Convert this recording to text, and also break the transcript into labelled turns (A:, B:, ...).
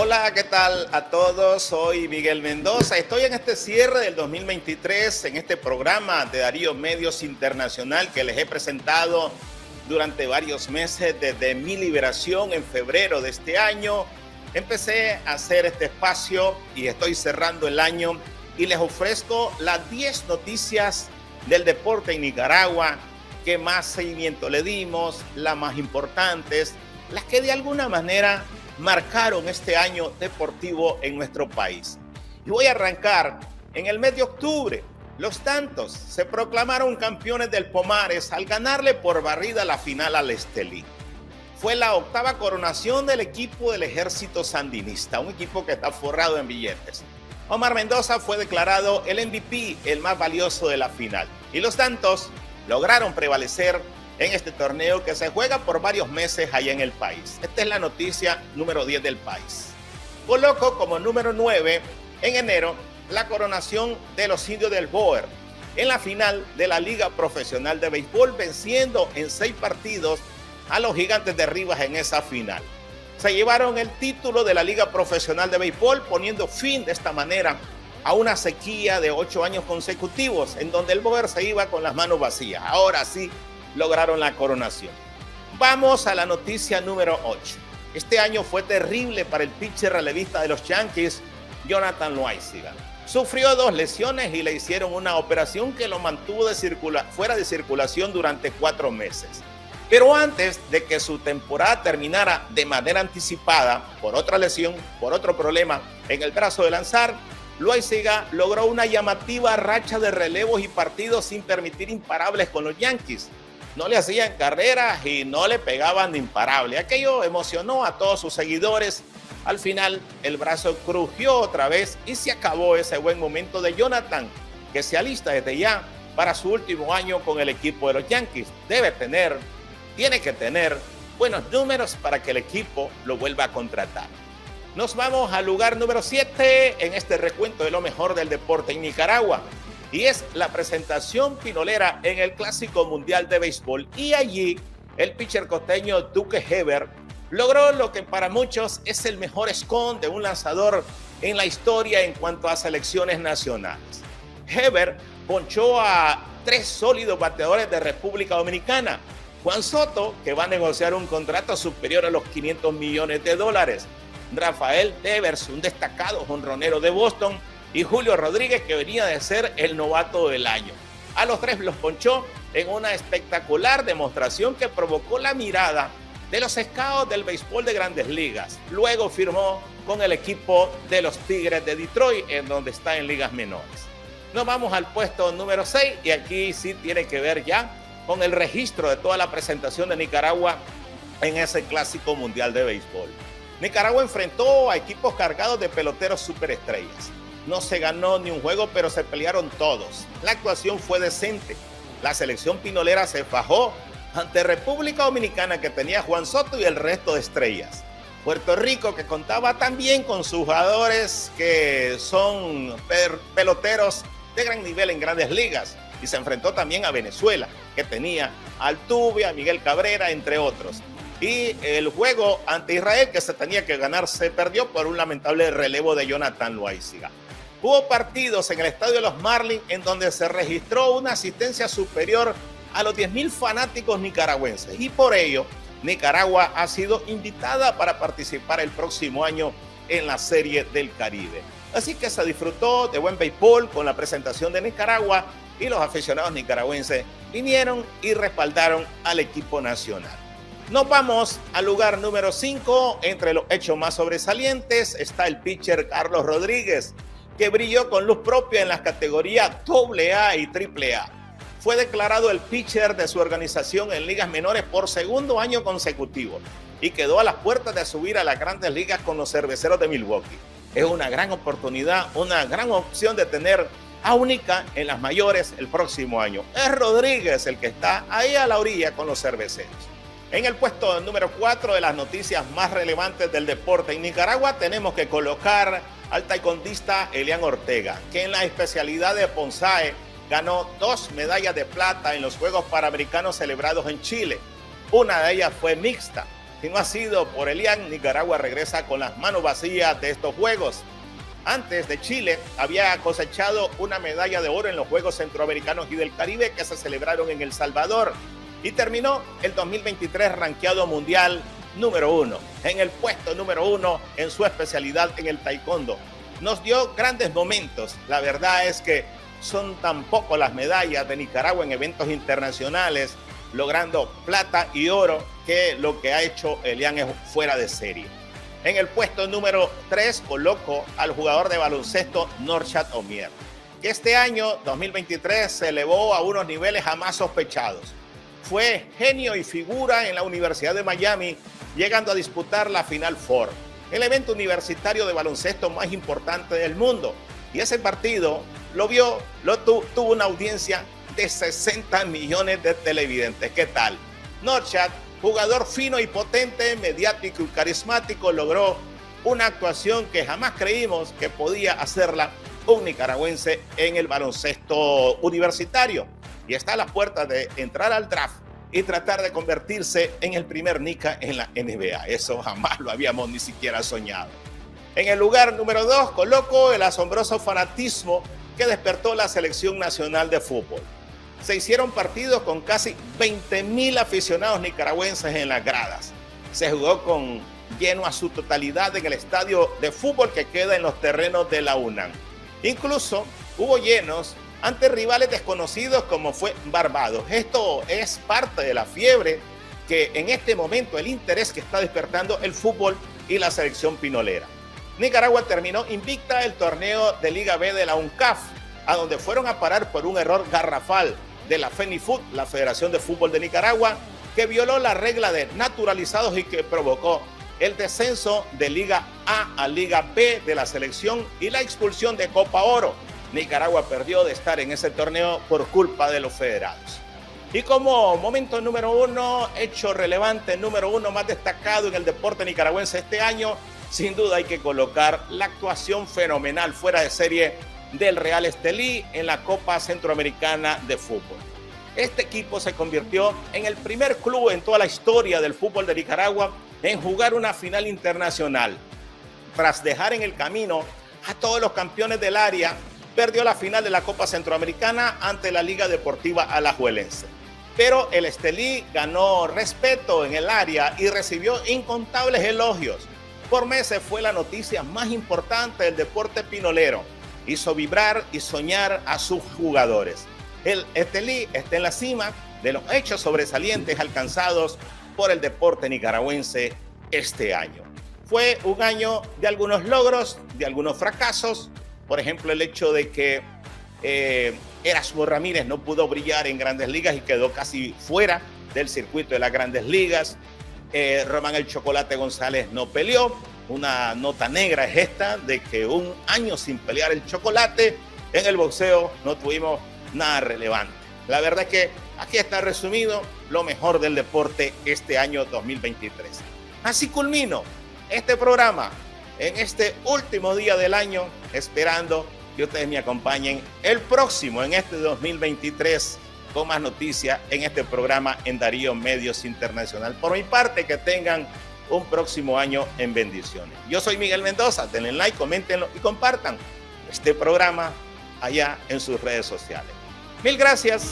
A: Hola, ¿qué tal a todos? Soy Miguel Mendoza. Estoy en este cierre del 2023, en este programa de Darío Medios Internacional que les he presentado durante varios meses desde mi liberación en febrero de este año. Empecé a hacer este espacio y estoy cerrando el año y les ofrezco las 10 noticias del deporte en Nicaragua que más seguimiento le dimos, las más importantes, las que de alguna manera marcaron este año deportivo en nuestro país. Y voy a arrancar en el mes de octubre. Los Tantos se proclamaron campeones del Pomares al ganarle por barrida la final al Estelí. Fue la octava coronación del equipo del Ejército Sandinista, un equipo que está forrado en billetes. Omar Mendoza fue declarado el MVP, el más valioso de la final. Y los Tantos lograron prevalecer en este torneo que se juega por varios meses allá en el país. Esta es la noticia número 10 del país. Coloco como número 9 en enero la coronación de los indios del Boer en la final de la Liga Profesional de Béisbol, venciendo en 6 partidos a los Gigantes de Rivas en esa final. Se llevaron el título de la Liga Profesional de Béisbol, poniendo fin de esta manera a una sequía de 8 años consecutivos en donde el Boer se iba con las manos vacías. Ahora sí lograron la coronación. Vamos a la noticia número 8. Este año fue terrible para el pitcher relevista de los Yankees, Jonathan Loáisiga. Sufrió 2 lesiones y le hicieron una operación que lo mantuvo fuera de circulación durante 4 meses. Pero antes de que su temporada terminara de manera anticipada por otra lesión, por otro problema en el brazo de lanzar, Loáisiga logró una llamativa racha de relevos y partidos sin permitir imparables con los Yankees. No le hacían carreras y no le pegaban de imparable. Aquello emocionó a todos sus seguidores. Al final, el brazo crujió otra vez y se acabó ese buen momento de Jonathan, que se alista desde ya para su último año con el equipo de los Yankees. Tiene que tener buenos números para que el equipo lo vuelva a contratar. Nos vamos al lugar número 7 en este recuento de lo mejor del deporte en Nicaragua. Y es la presentación pinolera en el Clásico Mundial de Béisbol. Y allí el pitcher costeño Duque Heber logró lo que para muchos es el mejor escon de un lanzador en la historia en cuanto a selecciones nacionales. Heber ponchó a 3 sólidos bateadores de República Dominicana. Juan Soto, que va a negociar un contrato superior a los $500 millones. Rafael Devers, un destacado jonronero de Boston, y Julio Rodríguez, que venía de ser el novato del año. A los 3 los ponchó en una espectacular demostración que provocó la mirada de los scouts del béisbol de Grandes Ligas. Luego firmó con el equipo de los Tigres de Detroit, en donde está en ligas menores. Nos vamos al puesto número 6 y aquí sí tiene que ver ya con el registro de toda la presentación de Nicaragua en ese Clásico Mundial de Béisbol. Nicaragua enfrentó a equipos cargados de peloteros superestrellas. No se ganó ni un juego, pero se pelearon todos. La actuación fue decente. La selección pinolera se fajó ante República Dominicana, que tenía a Juan Soto y el resto de estrellas. Puerto Rico, que contaba también con sus jugadores que son peloteros de gran nivel en Grandes Ligas. Y se enfrentó también a Venezuela, que tenía a Altuve, a Miguel Cabrera, entre otros. Y el juego ante Israel, que se tenía que ganar, se perdió por un lamentable relevo de Jonathan Loáisiga. Hubo partidos en el estadio de los Marlins en donde se registró una asistencia superior a los 10,000 fanáticos nicaragüenses. Y por ello, Nicaragua ha sido invitada para participar el próximo año en la Serie del Caribe. Así que se disfrutó de buen béisbol con la presentación de Nicaragua y los aficionados nicaragüenses vinieron y respaldaron al equipo nacional. Nos vamos al lugar número 5. Entre los hechos más sobresalientes está el pitcher Carlos Rodríguez, que brilló con luz propia en las categorías AA y AAA. Fue declarado el pitcher de su organización en ligas menores por segundo año consecutivo y quedó a las puertas de subir a las Grandes Ligas con los Cerveceros de Milwaukee. Es una gran oportunidad, una gran opción de tener a Única en las mayores el próximo año. Es Rodríguez el que está ahí a la orilla con los Cerveceros. En el puesto número 4 de las noticias más relevantes del deporte en Nicaragua tenemos que colocar al taekwondista Elian Ortega, que en la especialidad de Ponzae ganó 2 medallas de plata en los Juegos Panamericanos celebrados en Chile. Una de ellas fue mixta. Si no ha sido por Elian, Nicaragua regresa con las manos vacías de estos Juegos. Antes de Chile, había cosechado una medalla de oro en los Juegos Centroamericanos y del Caribe que se celebraron en El Salvador y terminó el 2023 rankeado mundial número 1, en el puesto número 1 en su especialidad en el taekwondo. Nos dio grandes momentos. La verdad es que son tan poco las medallas de Nicaragua en eventos internacionales, logrando plata y oro, que lo que ha hecho Elian es fuera de serie. En el puesto número 3 coloco al jugador de baloncesto Norchad Omier, que este año 2023 se elevó a unos niveles jamás sospechados. Fue genio y figura en la Universidad de Miami, llegando a disputar la Final Four, el evento universitario de baloncesto más importante del mundo. Y ese partido tuvo una audiencia de 60 millones de televidentes. ¿Qué tal? Norchad, jugador fino y potente, mediático y carismático, logró una actuación que jamás creímos que podía hacerla un nicaragüense en el baloncesto universitario. Y está a las puertas de entrar al draft y tratar de convertirse en el primer nica en la NBA. Eso jamás lo habíamos ni siquiera soñado. En el lugar número 2 coloco el asombroso fanatismo que despertó la Selección Nacional de Fútbol. Se hicieron partidos con casi 20,000 aficionados nicaragüenses en las gradas. Se jugó con lleno a su totalidad en el estadio de fútbol que queda en los terrenos de la UNAM. Incluso hubo llenos ante rivales desconocidos como fue Barbados. Esto es parte de la fiebre que en este momento, el interés que está despertando el fútbol y la selección pinolera. Nicaragua terminó invicta el torneo de Liga B de la UNCAF, a donde fueron a parar por un error garrafal de la FENIFUT, la Federación de Fútbol de Nicaragua, que violó la regla de naturalizados y que provocó el descenso de Liga A a Liga B de la selección y la expulsión de Copa Oro. Nicaragua perdió de estar en ese torneo por culpa de los federados. Y como momento número 1, hecho relevante número 1 más destacado en el deporte nicaragüense este año, sin duda hay que colocar la actuación fenomenal fuera de serie del Real Estelí en la Copa Centroamericana de Fútbol. Este equipo se convirtió en el primer club en toda la historia del fútbol de Nicaragua en jugar una final internacional. Tras dejar en el camino a todos los campeones del área, perdió la final de la Copa Centroamericana ante la Liga Deportiva Alajuelense. Pero el Estelí ganó respeto en el área y recibió incontables elogios. Por meses fue la noticia más importante del deporte pinolero. Hizo vibrar y soñar a sus jugadores. El Estelí está en la cima de los hechos sobresalientes alcanzados por el deporte nicaragüense este año. Fue un año de algunos logros, de algunos fracasos. Por ejemplo, el hecho de que Erasmo Ramírez no pudo brillar en Grandes Ligas y quedó casi fuera del circuito de las Grandes Ligas. Román El Chocolate González no peleó. Una nota negra es esta de que un año sin pelear el Chocolate. En el boxeo no tuvimos nada relevante. La verdad es que aquí está resumido lo mejor del deporte este año 2023. Así culmino este programa en este último día del año, esperando que ustedes me acompañen el próximo en este 2023 con más noticias en este programa en Darío Medios Internacional. Por mi parte, que tengan un próximo año en bendiciones. Yo soy Miguel Mendoza, denle like, coméntenlo y compartan este programa allá en sus redes sociales. Mil gracias.